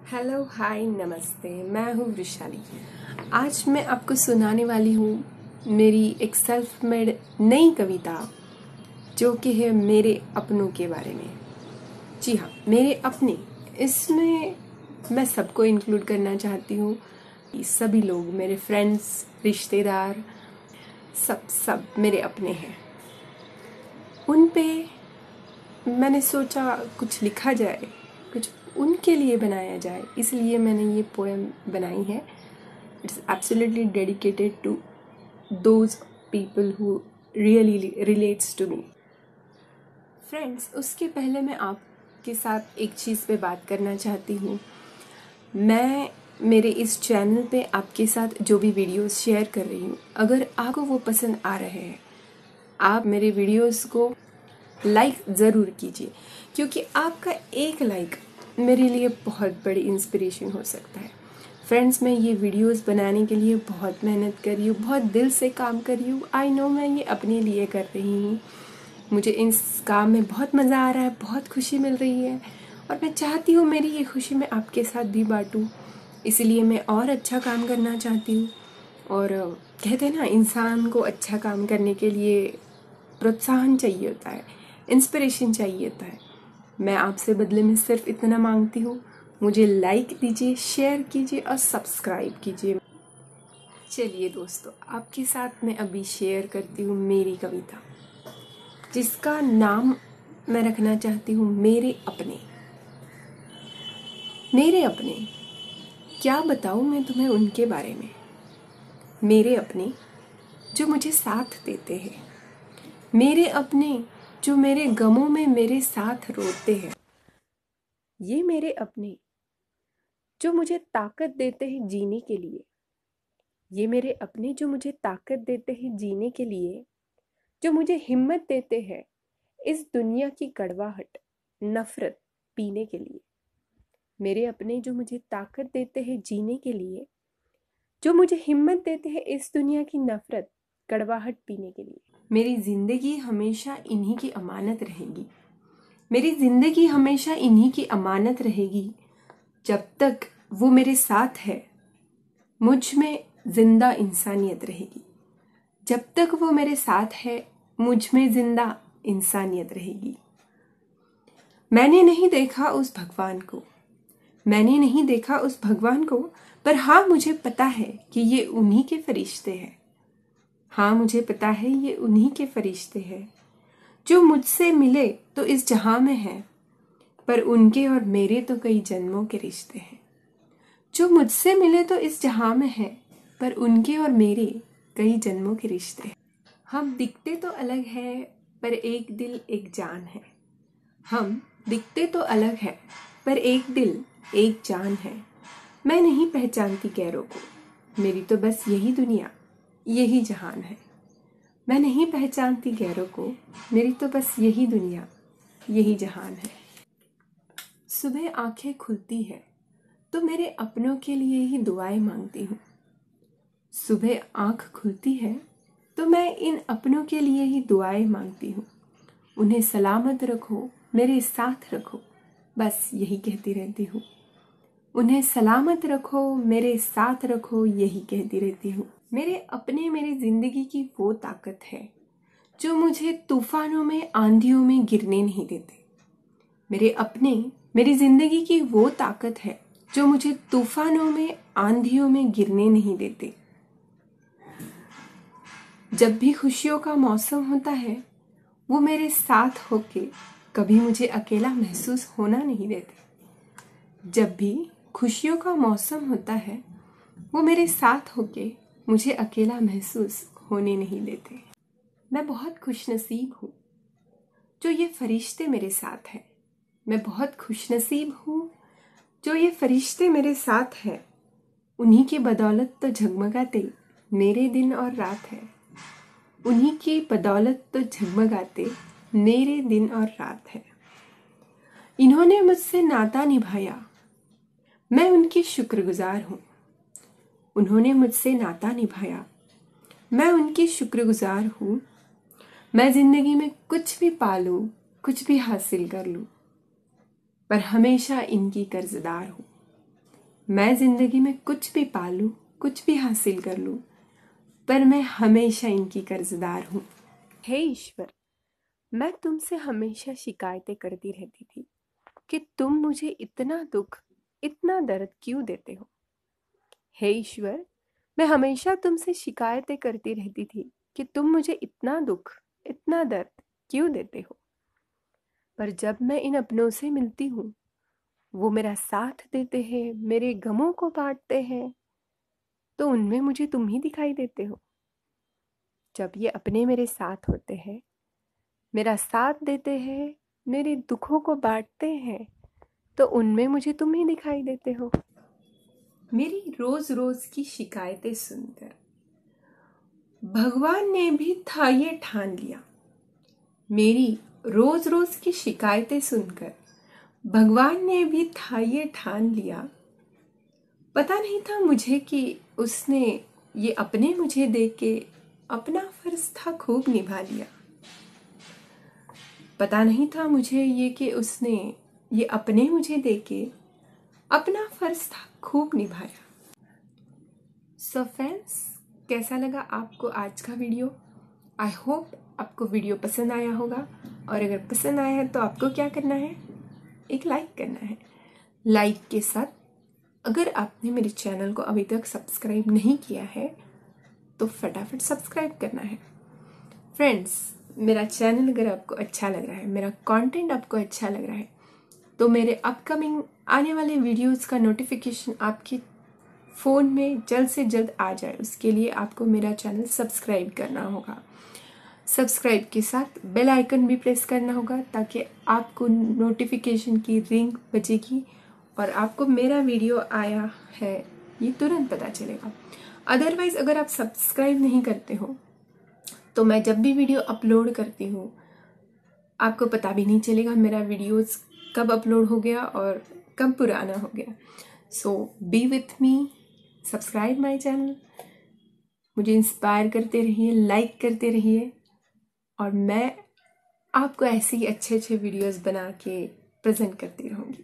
Hello hi नमस्ते, मैं हूँ वृशाली। आज मैं आपको सुनाने वाली हूँ मेरी एक सेल्फ मेड नई कविता जो कि है मेरे अपनों के बारे में। जी हाँ, मेरे अपने। इसमें मैं सबको इंक्लूड करना चाहती हूँ। सभी लोग मेरे फ्रेंड्स, रिश्तेदार, सब मेरे अपने हैं। उन पे मैंने सोचा कुछ लिखा जाए, कुछ उनके लिए बनाया जाए, इसलिए मैंने ये पोएम बनाई है। It's absolutely dedicated to those people who really relates to me. Friends, उसके पहले मैं आपके साथ एक चीज़ पे बात करना चाहती हूँ। मैं मेरे इस चैनल पे आपके साथ जो भी वीडियोस शेयर कर रही हूँ, अगर आपको वो पसंद आ रहे हैं, आप मेरे वीडियोस को लाइक ज़रूर कीजिए, क्योंकि आपका एक लाइक मेरे लिए बहुत बड़ी इंस्पिरेशन हो सकता है। फ्रेंड्स, मैं ये वीडियोस बनाने के लिए बहुत मेहनत कर रही हूँ, बहुत दिल से काम कर रही हूँ। आई नो मैं ये अपने लिए कर रही हूँ। मुझे इस काम में बहुत मज़ा आ रहा है, बहुत खुशी मिल रही है, और मैं चाहती हूँ मेरी ये खुशी मैं आपके साथ भी बांटूँ। इसलिए मैं और अच्छा काम करना चाहती हूँ। और कहते हैं ना, इंसान को अच्छा काम करने के लिए प्रोत्साहन चाहिए होता है, इंस्पिरेशन चाहिए होता है। मैं आपसे बदले में सिर्फ इतना मांगती हूँ, मुझे लाइक दीजिए, शेयर कीजिए और सब्सक्राइब कीजिए। चलिए दोस्तों, आपके साथ मैं अभी शेयर करती हूँ मेरी कविता, जिसका नाम मैं रखना चाहती हूँ मेरे अपने। मेरे अपने, क्या बताऊँ मैं तुम्हें उनके बारे में। मेरे अपने जो मुझे साथ देते हैं, मेरे अपने जो मेरे गमों में मेरे साथ रोते हैं। ये मेरे अपने जो मुझे ताकत देते हैं जीने के लिए। ये मेरे अपने जो मुझे ताकत देते हैं जीने के लिए, जो मुझे हिम्मत देते हैं इस दुनिया की कड़वाहट, नफरत पीने के लिए। मेरे अपने जो मुझे ताकत देते हैं जीने के लिए, जो मुझे हिम्मत देते हैं इस दुनिया की नफरत, कड़वाहट पीने के लिए। मेरी जिंदगी हमेशा इन्हीं की अमानत रहेगी। मेरी जिंदगी हमेशा इन्हीं की अमानत रहेगी। जब तक वो मेरे साथ है, मुझ में जिंदा इंसानियत रहेगी। जब तक वो मेरे साथ है, मुझ में जिंदा इंसानियत रहेगी। मैंने नहीं देखा उस भगवान को, मैंने नहीं देखा उस भगवान को, पर हाँ मुझे पता है कि ये उन्हीं के फरिश्ते हैं। हाँ मुझे पता है ये उन्हीं के फरिश्ते हैं, जो मुझसे मिले तो इस जहां में है, पर उनके और मेरे तो कई जन्मों के रिश्ते हैं। जो मुझसे मिले तो इस जहां में है, पर उनके और मेरे कई जन्मों के रिश्ते हैं। हम दिखते तो अलग है, पर एक दिल एक जान है। हम दिखते तो अलग है, पर एक दिल एक जान है। मैं नहीं पहचानती गैरों को, मेरी तो बस यही दुनिया, यही जहान है। मैं नहीं पहचानती गैरों को, मेरी तो बस यही दुनिया, यही जहान है। सुबह आंखें खुलती है तो मेरे अपनों के लिए ही दुआएं मांगती हूँ। सुबह आंख खुलती है तो मैं इन अपनों के लिए ही दुआएं मांगती हूँ। उन्हें सलामत रखो, मेरे साथ रखो, बस यही कहती रहती हूँ। उन्हें सलामत रखो, मेरे साथ रखो, यही कहती रहती हूँ। मेरे अपने मेरी जिंदगी की वो ताकत है जो मुझे तूफानों में, आंधियों में गिरने नहीं देते। मेरे अपने मेरी जिंदगी की वो ताकत है जो मुझे तूफानों में, आंधियों में गिरने नहीं देते। जब भी खुशियों का मौसम होता है, वो मेरे साथ होके कभी मुझे अकेला महसूस होना नहीं देते। जब भी खुशियों का मौसम होता है, वो मेरे साथ होके मुझे अकेला महसूस होने नहीं देते। मैं बहुत खुशनसीब हूँ जो ये फरिश्ते मेरे साथ हैं। मैं बहुत खुशनसीब हूँ जो ये फरिश्ते मेरे साथ हैं। उन्हीं की बदौलत तो झगमगाते मेरे दिन और रात है। उन्हीं की बदौलत तो झगमगाते मेरे दिन और रात है। इन्होंने मुझसे नाता निभाया, मैं उनकी शुक्रगुजार हूँ। उन्होंने मुझसे नाता निभाया, मैं उनकी शुक्रगुजार हूँ। मैं जिंदगी में कुछ भी पालूं, कुछ भी हासिल कर लूं, पर हमेशा इनकी कर्जदार हूँ। मैं जिंदगी में कुछ भी पा लूं, कुछ भी हासिल कर लूं, पर मैं हमेशा इनकी कर्जदार हूं। हे ईश्वर, मैं तुमसे हमेशा शिकायतें करती रहती थी कि तुम मुझे इतना दुख, इतना दर्द क्यों देते हो। हे ईश्वर, मैं हमेशा तुमसे शिकायतें करती रहती थी कि तुम मुझे इतना दुख, इतना दर्द क्यों देते हो। पर जब मैं इन अपनों से मिलती हूँ, वो मेरा साथ देते हैं, मेरे गमों को बांटते हैं, तो उनमें मुझे तुम ही दिखाई देते हो। जब ये अपने मेरे साथ होते हैं, मेरा साथ देते हैं, मेरे दुखों को बांटते हैं, तो उनमें मुझे तुम ही दिखाई देते हो। मेरी रोज रोज की शिकायतें सुनकर भगवान ने भी था ये ठान लिया। मेरी रोज रोज की शिकायतें सुनकर भगवान ने भी था ये ठान लिया। पता नहीं था मुझे कि उसने ये अपने मुझे देके के अपना फर्ज था खूब निभा लिया। पता नहीं था मुझे ये कि उसने ये अपने मुझे देके अपना फर्ज था खूब निभाया। सो फ्रेंड्स, कैसा लगा आपको आज का वीडियो? आई होप आपको वीडियो पसंद आया होगा, और अगर पसंद आया है तो आपको क्या करना है? एक लाइक करना है। लाइक के साथ अगर आपने मेरे चैनल को अभी तक सब्सक्राइब नहीं किया है तो फटाफट सब्सक्राइब करना है। फ्रेंड्स, मेरा चैनल अगर आपको अच्छा लग रहा है, मेरा कंटेंट आपको अच्छा लग रहा है, तो मेरे अपकमिंग आने वाले वीडियोस का नोटिफिकेशन आपके फ़ोन में जल्द से जल्द आ जाए, उसके लिए आपको मेरा चैनल सब्सक्राइब करना होगा। सब्सक्राइब के साथ बेल आइकन भी प्रेस करना होगा ताकि आपको नोटिफिकेशन की रिंग बजेगी और आपको मेरा वीडियो आया है ये तुरंत पता चलेगा। अदरवाइज अगर आप सब्सक्राइब नहीं करते हो तो मैं जब भी वीडियो अपलोड करती हूँ आपको पता भी नहीं चलेगा मेरा वीडियोस कब अपलोड हो गया और कब पुराना हो गया। So be with me, subscribe my channel, मुझे इंस्पायर करते रहिए, लाइक करते रहिए, और मैं आपको ऐसे ही अच्छे अच्छे वीडियोस बना के प्रेजेंट करती रहूँगी।